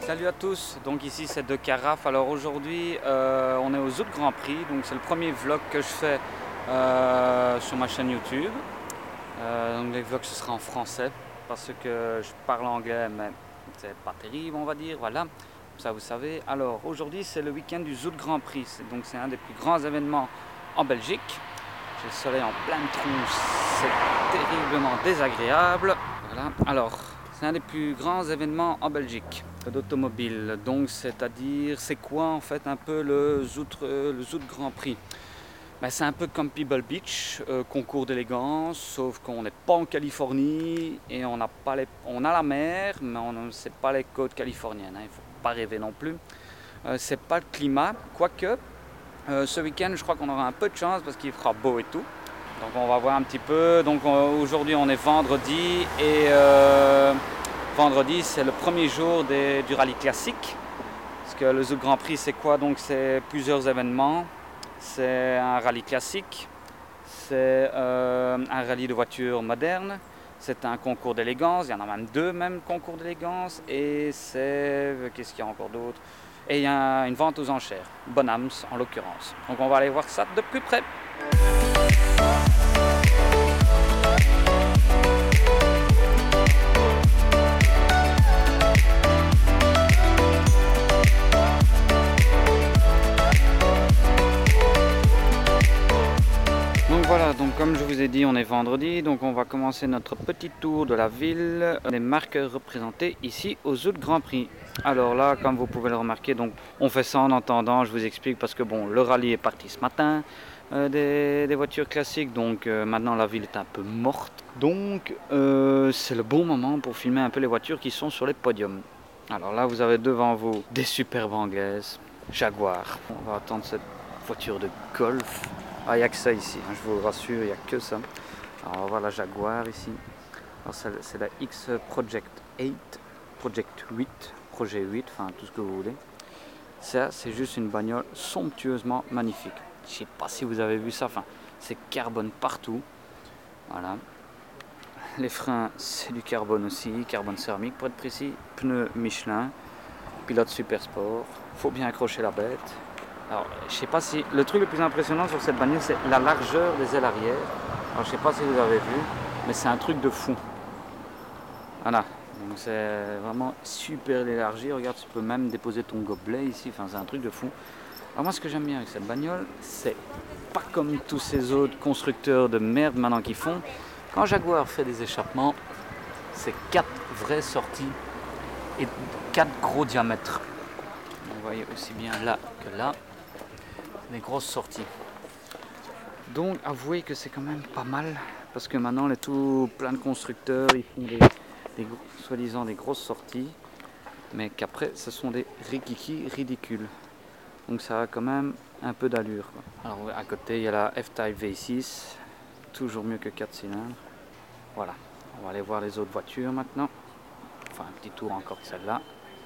Salut à tous, donc ici c'est De Carafe. Alors aujourd'hui on est au Zout Grand Prix, donc c'est le premier vlog que je fais sur ma chaîne YouTube. Donc les vlogs ce sera en français parce que je parle anglais mais c'est pas terrible on va dire, voilà, comme ça vous savez. Alors aujourd'hui c'est le week-end du Zout Grand Prix, donc c'est un des plus grands événements en Belgique. J'ai le soleil en pleine tronche, c'est terriblement désagréable. Voilà. Alors c'est un des plus grands événements en Belgique d'automobile. Donc c'est-à-dire, c'est quoi en fait un peu le Zout Grand Prix? Ben, c'est un peu comme Pebble Beach, concours d'élégance, sauf qu'on n'est pas en Californie et on a la mer, mais c'est pas les côtes californiennes, hein, il ne faut pas rêver non plus. C'est pas le climat, quoique ce week-end je crois qu'on aura un peu de chance parce qu'il fera beau et tout. Donc on va voir un petit peu. Donc aujourd'hui on est vendredi et vendredi c'est le premier jour du rallye classique. Parce que le Zout Grand Prix c'est quoi? Donc c'est plusieurs événements. C'est un rallye classique, c'est un rallye de voitures modernes, c'est un concours d'élégance, il y en a même deux concours d'élégance, et c'est, qu'est-ce qu'il y a encore d'autre? Et il y a une vente aux enchères, Bonhams en l'occurrence. Donc on va aller voir ça de plus près. Voilà, donc comme je vous ai dit, on est vendredi, donc on va commencer notre petit tour de la ville, des marques représentées ici au Zout Grand Prix. Alors là, comme vous pouvez le remarquer, donc on fait ça en attendant, je vous explique, parce que bon, le rallye est parti ce matin, des voitures classiques, donc maintenant la ville est un peu morte. Donc c'est le bon moment pour filmer un peu les voitures qui sont sur les podiums. Alors là, vous avez devant vous des superbes anglaises, Jaguar. On va attendre cette voiture de golf. Ah, il n'y a que ça ici, hein, je vous rassure, il n'y a que ça. Alors, on va voir la Jaguar ici. Alors, c'est la X Project 8, Project 8, Projet 8, enfin tout ce que vous voulez. Ça, c'est juste une bagnole somptueusement magnifique. Je ne sais pas si vous avez vu ça, enfin, c'est carbone partout. Voilà. Les freins, c'est du carbone aussi, carbone céramique pour être précis. Pneus Michelin, pilote super sport. Faut bien accrocher la bête. Alors, je sais pas si le truc le plus impressionnant sur cette bagnole, c'est la largeur des ailes arrière. Alors, je sais pas si vous avez vu, mais c'est un truc de fou. Voilà, donc c'est vraiment super élargi. Regarde, tu peux même déposer ton gobelet ici. Enfin, c'est un truc de fou. Alors moi, ce que j'aime bien avec cette bagnole, c'est pas comme tous ces autres constructeurs de merde maintenant qui font. Quand Jaguar fait des échappements, c'est 4 vraies sorties et 4 gros diamètres. Vous voyez aussi bien là que là. Des grosses sorties. Donc avouez que c'est quand même pas mal parce que maintenant les tout plein de constructeurs ils font des soi-disant des grosses sorties mais qu'après ce sont des rikiki ridicules. Donc ça a quand même un peu d'allure. Alors à côté il y a la F-Type V6, toujours mieux que 4 cylindres. Voilà, on va aller voir les autres voitures maintenant. Enfin un petit tour encore de celle-là.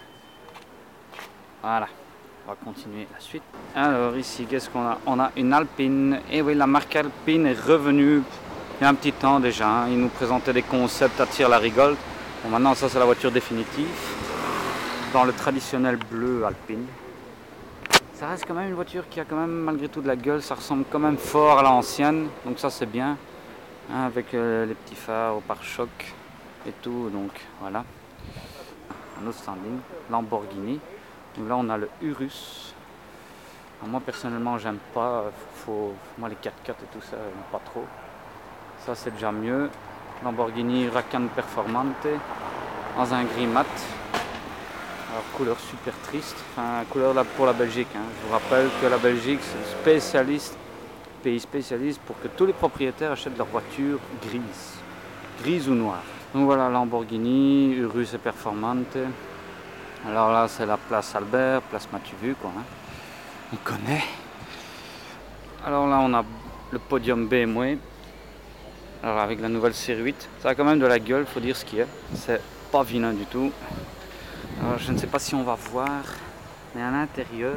Voilà. On va continuer la suite. Alors ici, qu'est-ce qu'on a? On a une Alpine. Et oui, la marque Alpine est revenue il y a un petit temps déjà. Hein. Ils nous présentaient des concepts à tire la rigole. Bon, maintenant, ça c'est la voiture définitive. Dans le traditionnel bleu Alpine. Ça reste quand même une voiture qui a quand même malgré tout de la gueule. Ça ressemble quand même fort à l'ancienne. Donc ça c'est bien. Hein, avec les petits phares au pare-choc et tout. Donc voilà. Un autre standing. Lamborghini. Donc là on a le Urus. Alors moi personnellement j'aime pas, moi les 4x4 et tout ça j'aime pas trop. Ça c'est déjà mieux. Lamborghini Huracan Performante dans un gris mat. Alors couleur super triste, enfin couleur là pour la Belgique. Hein. Je vous rappelle que la Belgique c'est le pays spécialiste pour que tous les propriétaires achètent leur voiture grise ou noire. Donc voilà Lamborghini, Urus et Performante. Alors là, c'est la place Albert, place Mathieu, quoi. Hein. On connaît. Alors là, on a le podium BMW. Alors avec la nouvelle série 8. Ça a quand même de la gueule, faut dire ce qu'il y a. C'est pas vilain du tout. Alors je ne sais pas si on va voir. Mais à l'intérieur,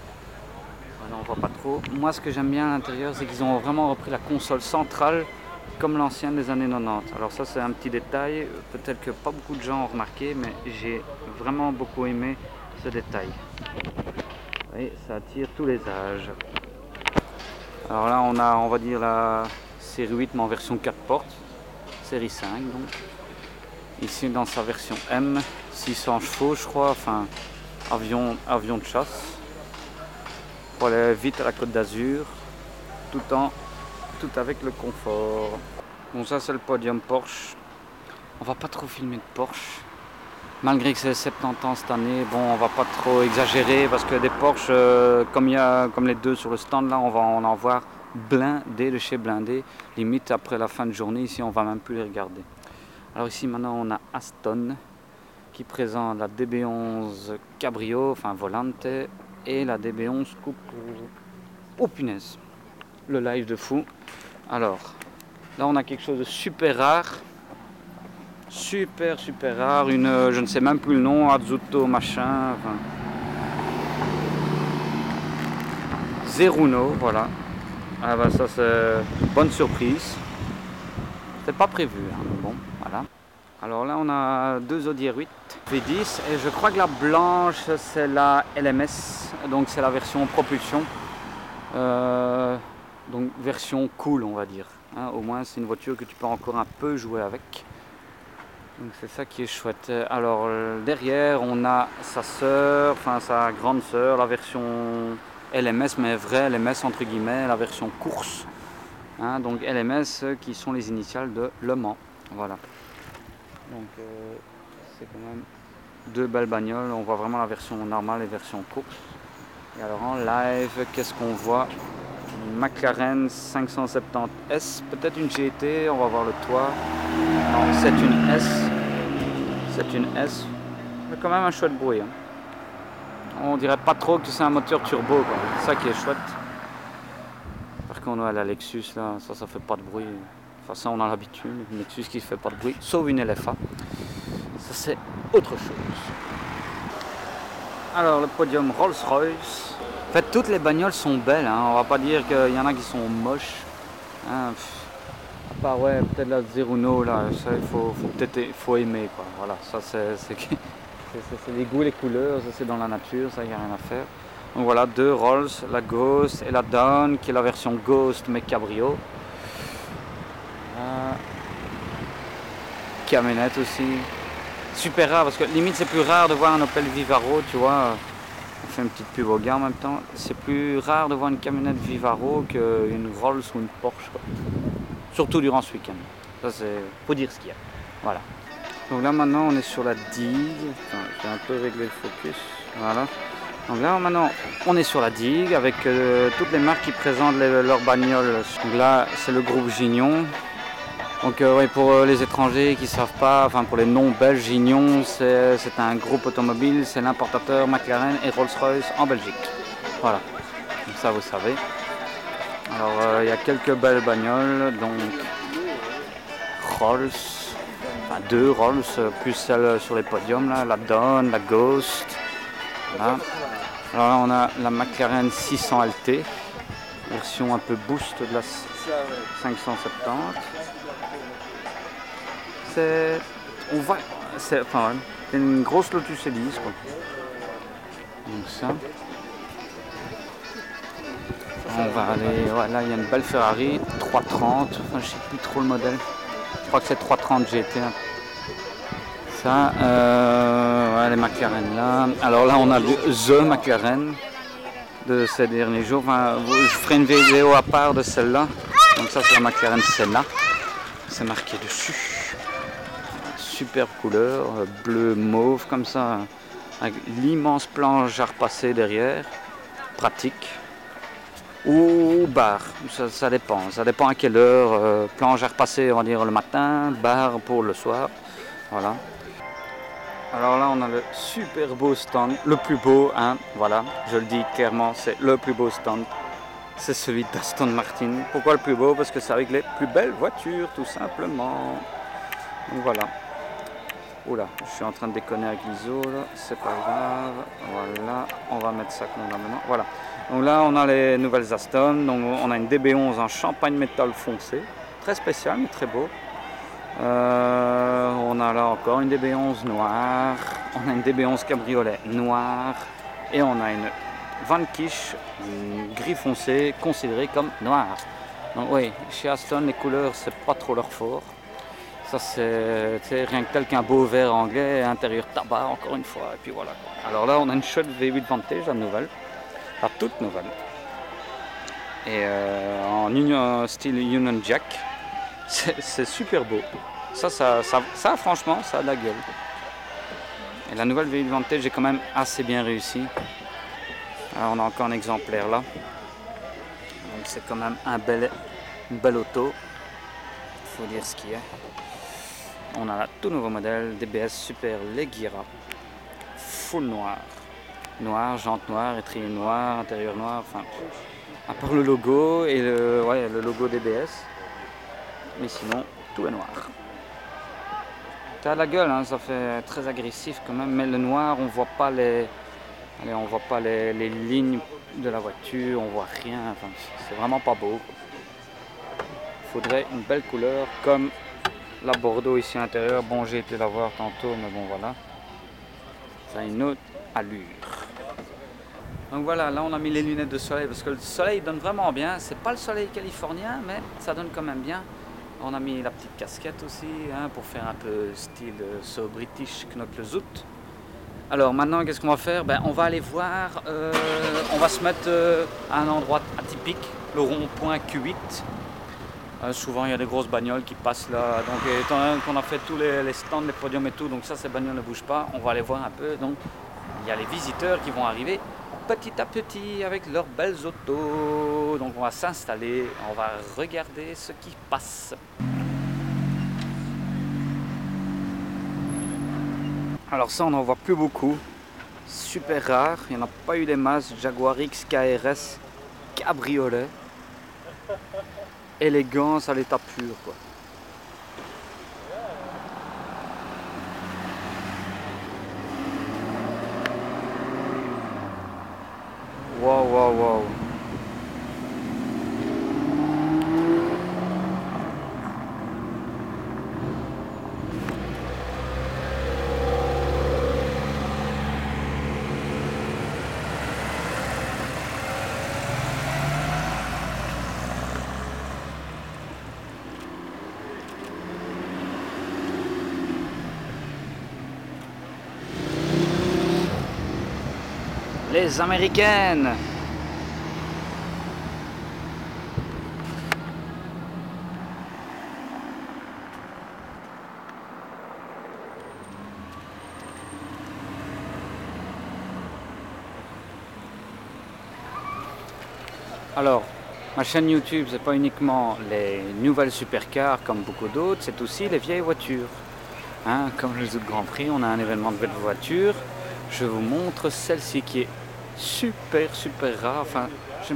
voilà, on voit pas trop. Moi, ce que j'aime bien à l'intérieur, c'est qu'ils ont vraiment repris la console centrale comme l'ancienne des années 90. Alors ça c'est un petit détail, peut-être que pas beaucoup de gens ont remarqué, mais j'ai vraiment beaucoup aimé ce détail. Et ça attire tous les âges. Alors là on a, on va dire, la série 8 mais en version 4 portes, série 5 donc. Ici dans sa version M, 600 chevaux je crois, enfin avion de chasse. Pour aller vite à la Côte d'Azur, tout avec le confort. Bon ça c'est le podium Porsche. On va pas trop filmer de Porsche. Malgré que c'est 70 ans cette année, bon on va pas trop exagérer parce que des Porsche comme les deux sur le stand là, on va en voir blindés de chez blindés. Limite après la fin de journée ici on va même plus les regarder. Alors ici maintenant on a Aston qui présente la DB11 Cabrio, enfin Volante, et la DB11 Coupe. Oh punaise, le live de fou. Alors là on a quelque chose de super rare. Super rare, une, je ne sais même plus le nom, Azuto machin, enfin. Zeruno, voilà. Ah bah ça c'est bonne surprise. C'est pas prévu, hein, mais bon, voilà. Alors là on a deux Audi R8 V10 et je crois que la blanche c'est la LMS, donc c'est la version propulsion. Donc version cool on va dire. Hein, au moins c'est une voiture que tu peux encore un peu jouer avec. Donc c'est ça qui est chouette. Alors derrière on a sa sœur, enfin sa grande sœur, la version LMS, mais vraie LMS entre guillemets, la version course. Hein, donc LMS qui sont les initiales de Le Mans. Voilà. Donc c'est quand même deux belles bagnoles. On voit vraiment la version normale et version course. Et alors en live, qu'est-ce qu'on voit? Une McLaren 570S, peut-être une GT, on va voir le toit. Non, c'est une S. C'est une S. Mais quand même un chouette bruit. Hein. On dirait pas trop que c'est un moteur turbo, quoi. C'est ça qui est chouette. Par contre, ouais, la Lexus, là, ça fait pas de bruit. Enfin, ça, on a l'habitude. Une Lexus qui fait pas de bruit, sauf une LFA. Ça, c'est autre chose. Alors, le podium Rolls-Royce. En fait, toutes les bagnoles sont belles. Hein. On va pas dire qu'il y en a qui sont moches. Hein. À part, ouais, peut-être la Zeruno, là, ça, il faut aimer, quoi. Voilà, ça, c'est les goûts, les couleurs, ça, c'est dans la nature, ça, il n'y a rien à faire. Donc voilà, deux Rolls, la Ghost et la Dawn, qui est la version Ghost, mais cabrio. Camionnette aussi. Super rare, parce que limite, c'est plus rare de voir un Opel Vivaro, tu vois. On fait une petite pub au gars en même temps. C'est plus rare de voir une camionnette Vivaro qu'une Rolls ou une Porsche, quoi. Surtout durant ce week-end. Ça c'est faut dire ce qu'il y a. Voilà. Donc là maintenant on est sur la digue. Enfin, j'ai un peu réglé le focus. Voilà. Donc là maintenant on est sur la digue avec toutes les marques qui présentent leurs bagnoles. Donc là c'est le groupe Gignon. Donc ouais, pour les étrangers qui ne savent pas, enfin pour les non-belges, Gignon c'est un groupe automobile, c'est l'importateur McLaren et Rolls-Royce en Belgique. Voilà. Donc ça vous savez. Alors il y a quelques belles bagnoles, donc Rolls, enfin deux Rolls, plus celle sur les podiums, là, la Dawn, la Ghost. Voilà. Alors là on a la McLaren 600 LT, version un peu boost de la 570. C'est une grosse Lotus Elise, quoi. Donc ça. On va aller, ouais, là il y a une belle Ferrari 330, enfin je sais plus trop le modèle, je crois que c'est 330 GT. Ça, ouais, les McLaren là. Alors là on a The McLaren de ces derniers jours, enfin, je ferai une vidéo à part de celle-là. Donc ça c'est la McLaren Senna, c'est marqué dessus. Superbe couleur, bleu mauve comme ça, avec l'immense planche à repasser derrière, pratique. Ou bar, ça dépend à quelle heure, planche à repasser on va dire le matin, bar pour le soir, voilà. Alors là on a le super beau stand, le plus beau, hein, voilà, je le dis clairement, c'est le plus beau stand, c'est celui d'Aston Martin. Pourquoi le plus beau? Parce que c'est avec les plus belles voitures tout simplement, donc voilà. Oula, je suis en train de déconner avec l'ISO là, c'est pas grave, voilà, on va mettre ça convenablement, voilà. Donc là on a les nouvelles Aston, donc on a une DB11 en champagne métal foncé, très spécial mais très beau. On a là encore une DB11 noire, on a une DB11 cabriolet noire et on a une Vanquish gris foncé considérée comme noire. Donc oui, chez Aston les couleurs c'est pas trop leur fort. Ça c'est rien que tel qu'un beau vert anglais, intérieur tabac encore une fois, et puis voilà. Alors là on a une chouette V8 Vantage, la nouvelle, la toute nouvelle. Et en style Union Jack, c'est super beau. Ça franchement ça a de la gueule. Et la nouvelle V8 Vantage est quand même assez bien réussie. Alors on a encore un exemplaire là. Donc c'est quand même une belle auto. Il faut dire ce qu'il y a. On a un tout nouveau modèle DBS Super Leghera, full noir. Noir, jante noire, étrier noir, intérieur noir, enfin, à part le logo et le logo DBS. Mais sinon, tout est noir. Ça a la gueule, hein, ça fait très agressif quand même, mais le noir, on voit pas on voit pas les lignes de la voiture, on voit rien, enfin, c'est vraiment pas beau. Il faudrait une belle couleur comme la Bordeaux ici à l'intérieur. Bon, j'ai été la voir tantôt, mais bon voilà, ça a une autre allure. Donc voilà, là on a mis les lunettes de soleil parce que le soleil donne vraiment bien. C'est pas le soleil californien, mais ça donne quand même bien. On a mis la petite casquette aussi, hein, pour faire un peu style so British Knuckle Zoot. Alors maintenant, qu'est-ce qu'on va faire? On va aller voir, on va se mettre à un endroit atypique, le rond-point Q8. Souvent il y a des grosses bagnoles qui passent là, donc étant donné qu'on a fait tous les stands, les podiums et tout, donc ça ces bagnoles ne bougent pas, on va aller voir un peu. Donc il y a les visiteurs qui vont arriver petit à petit avec leurs belles autos, donc on va s'installer, on va regarder ce qui passe. Alors ça on n'en voit plus beaucoup, super rare, il n'y en a pas eu des masses. Jaguar X KRS cabriolet, élégance à l'état pur quoi. Waouh, waouh, waouh. Les américaines. Alors, ma chaîne YouTube, c'est pas uniquement les nouvelles supercars comme beaucoup d'autres, c'est aussi les vieilles voitures. Hein, comme le Zoot Grand Prix, on a un événement de belles voitures. Je vous montre celle-ci qui est super rare. Enfin, je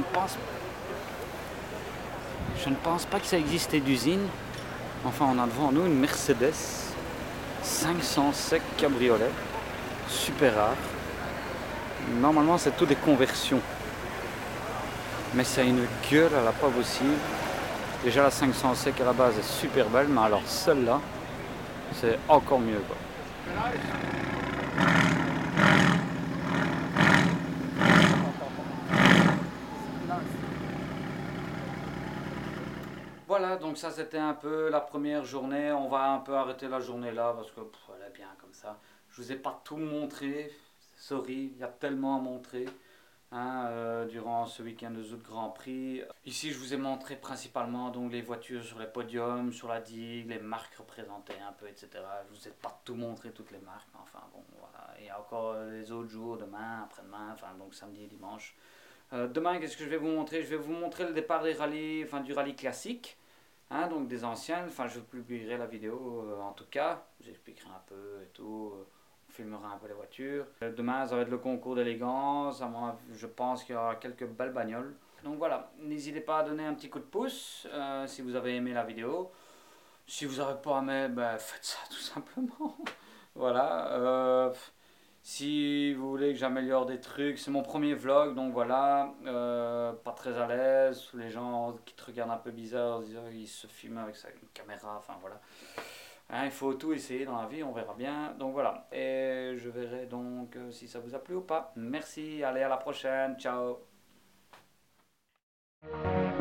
ne pense pas que ça existait d'usine. Enfin, on a devant nous une Mercedes 500 sec cabriolet, super rare. Normalement, c'est tout des conversions. Mais ça a une gueule à la pas possible. Déjà la 500 sec à la base est super belle, mais alors celle-là, c'est encore mieux quoi. Voilà, donc ça c'était un peu la première journée. On va un peu arrêter la journée là parce que elle est bien comme ça. Je vous ai pas tout montré, sorry, il y a tellement à montrer. Hein, durant ce week-end de Zoot Grand Prix. Ici, je vous ai montré principalement donc, les voitures sur les podiums, sur la digue, les marques représentées un peu, etc. Je vous ai pas tout montré, toutes les marques, mais enfin bon, voilà. Il y a encore les autres jours, demain, après-demain, enfin donc samedi et dimanche. Demain, qu'est-ce que je vais vous montrer? Je vais vous montrer le départ des rallyes, enfin du rallye classique, hein, donc des anciennes. Enfin, je publierai la vidéo en tout cas, j'expliquerai un peu et tout. On filmera un peu les voitures. Demain, ça va être le concours d'élégance. Je pense qu'il y aura quelques belles bagnoles. Donc voilà, n'hésitez pas à donner un petit coup de pouce si vous avez aimé la vidéo. Si vous n'avez pas aimé, faites ça tout simplement. Voilà. Si vous voulez que j'améliore des trucs, c'est mon premier vlog, donc voilà, pas très à l'aise, les gens qui te regardent un peu bizarre, ils se filment avec sa une caméra, enfin voilà. Hein, il faut tout essayer dans la vie, on verra bien. Donc voilà, et je verrai donc si ça vous a plu ou pas. Merci, allez à la prochaine, ciao.